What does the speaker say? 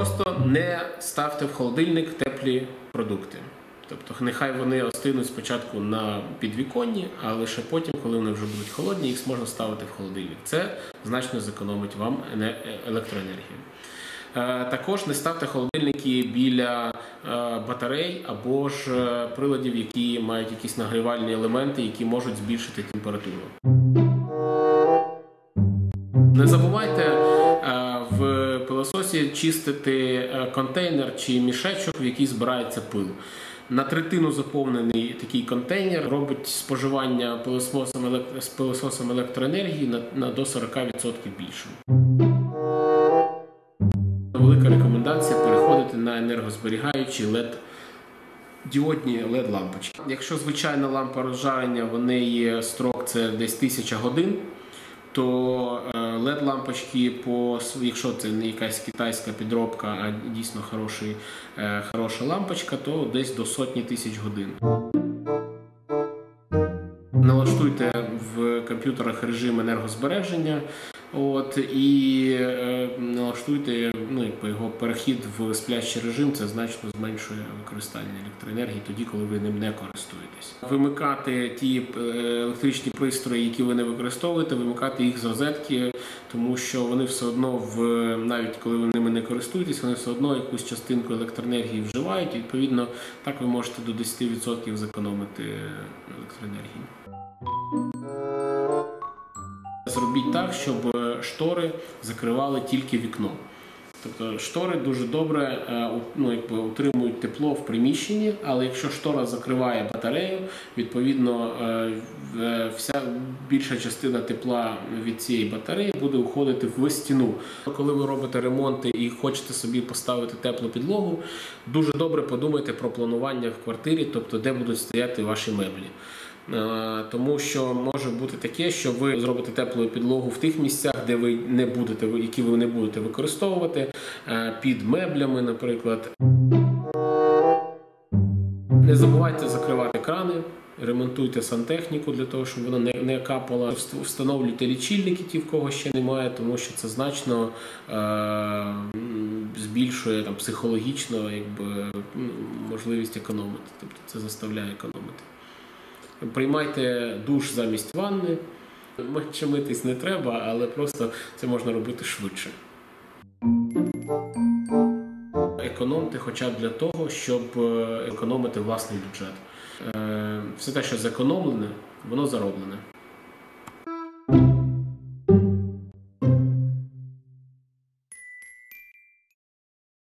Просто не ставте в холодильник теплі продукти. Тобто нехай вони остинуть спочатку на підвіконні, а лише потім, коли вони вже будуть холодні, їх можна ставити в холодильник. Це значно зекономить вам електроенергію. Також не ставте холодильники біля батарей або ж приладів, які мають якісь нагрівальні елементи, які можуть збільшити температуру. Не забувайте в пилососі чистити контейнер чи мішечок, в який збирається пил. На третину заповнений такий контейнер робить споживання пилососом електроенергії до 40% більшим. Велика рекомендація переходити на енергозберігаючі діодні LED-лампочки. Якщо звичайна лампа розжарення, в неї строк це десь 1000 годин, то LED-лампочки, якщо це не якась китайська підробка, а дійсно хороша лампочка, то десь до 100 000 годин. Налаштуйте в комп'ютерах режим енергозбереження і налаштуйте його перехід в сплячий режим, це значно зменшує використання електроенергії тоді, коли ви ним не користуєтесь. Вимикати ті електричні пристрої, які ви не використовуєте, вимикати їх з розетки, тому що вони все одно, навіть коли ви ними не користуєтесь, вони все одно якусь частинку електроенергії вживають, і відповідно так ви можете до 10% зекономити електроенергії. Зробіть так, щоб штори закривали тільки вікно. Тобто штори дуже добре утримують тепло в приміщенні, але якщо штора закриває батарею, відповідно вся більша частина тепла від цієї батареї буде уходити в стіну. Коли ви робите ремонти і хочете собі поставити теплу підлогу, дуже добре подумайте про планування в квартирі, тобто де будуть стояти ваші меблі. Тому що може бути таке, що ви зробите теплу підлогу в тих місцях, які ви не будете використовувати, під меблями, наприклад. Не забувайте закривати крани, ремонтуйте сантехніку для того, щоб вона не капала. Встановлюйте лічильники, ті, в кого ще немає, тому що це значно збільшує психологічно можливість економити. Тобто це заставляє економити. Приймайте душ замість ванни. Митись не треба, але просто це можна робити швидше. Економте хоча б для того, щоб економити власний бюджет. Все те, що зекономлене, воно зароблене.